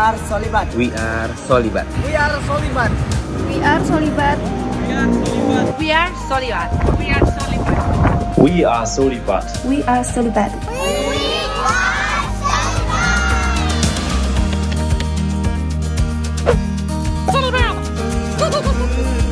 are Solibat. We are Solibat. We are Solibat. We are Solibat. We are Solibat. We are Solibat. We are Solibat. We are Solibat. Solibat.